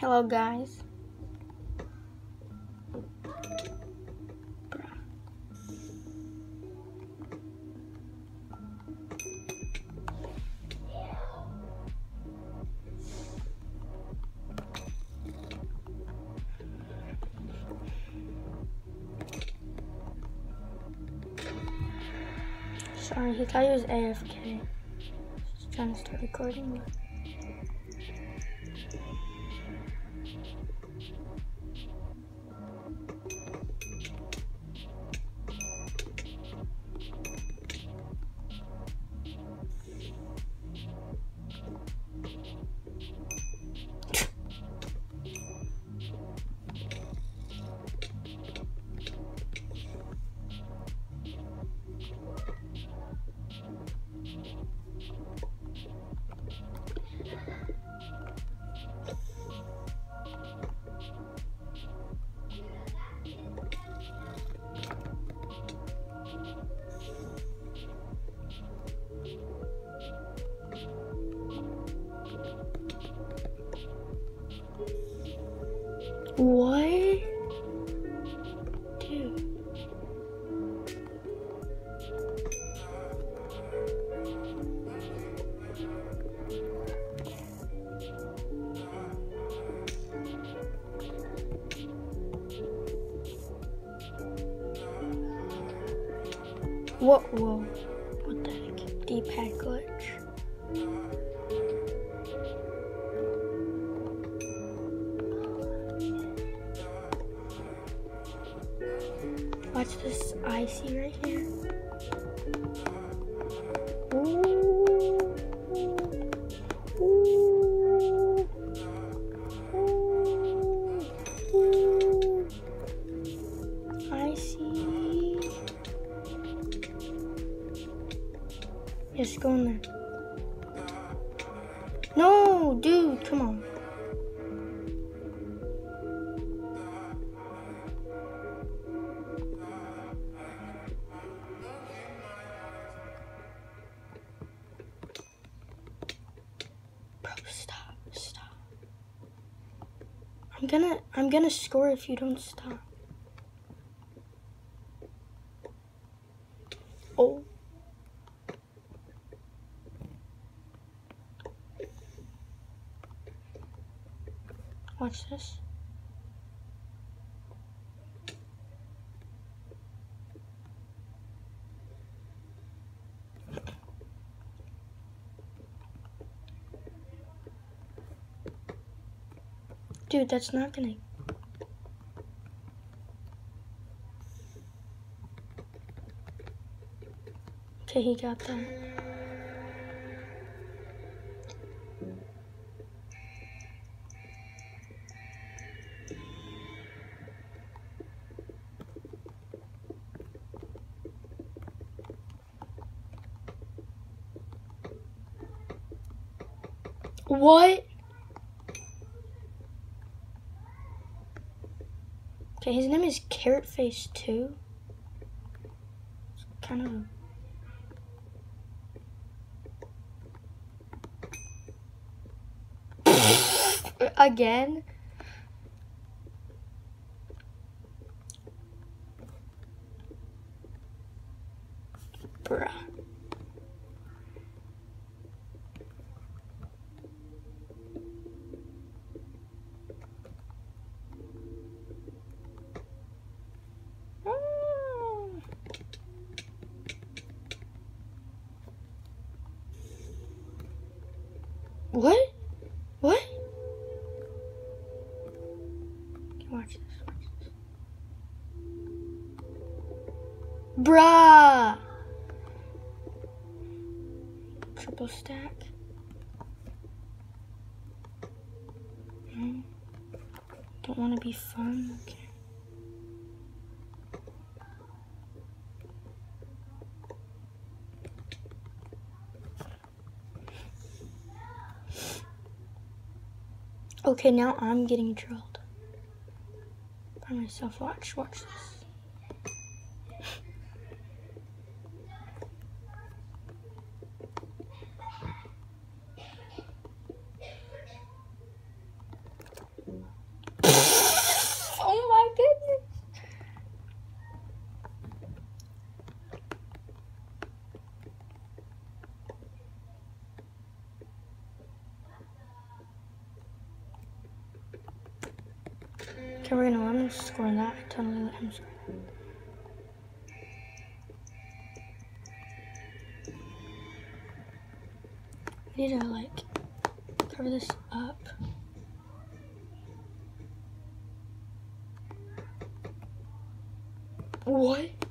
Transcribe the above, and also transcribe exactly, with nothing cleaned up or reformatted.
Hello, guys. Sorry, he thought he was A F K. Just trying to start recording. What? Dude. What? Whoa. What the heck? D-pad glitch. Watch this icy right here. Ooh. Ooh. Ooh. Ooh. Icy. Yes, go in there. No, dude, come on. Stop, stop. I'm gonna, I'm gonna score if you don't stop. Oh. Watch this. Dude, that's not gonna... Okay, he got that. What? Okay, his name is Carrot Face two. It's kind of... Again? Bruh. What? What? Watch this, watch this. Bruh! Triple stack. Hmm. Don't want to be fun? Okay. Okay, now I'm getting drilled by myself. Watch, watch this. Okay, we're gonna let him score that. Totally let him score. We need to like cover this up. What?